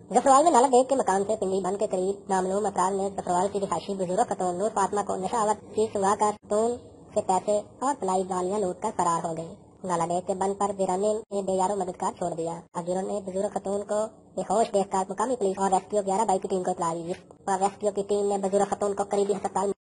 ज़फरवाल में नाला डेक के मकान से पिंडी बंद के करीब नामعلوم अफराद ने ज़फरवाल की रिहायशी बुजुर्ग खतून नूरफाطمہ को नशावर चीज सुंघा कर खतून से पैसे और पलाई गालियां लूट कर फरार हो गयी। नाला डेक के बंद पर वीराने ने बेयारो मददगार छोड़ दिया। अजीरों ने बुजुर्ग खतून को बेहोश देखकर मुकामी पुलिस और रेस्क्यू 11 बाइक की टीम को इत्तला दी। रेस्क्यू की टीम ने बुजुर्ग खतून को करीबी अस्पताल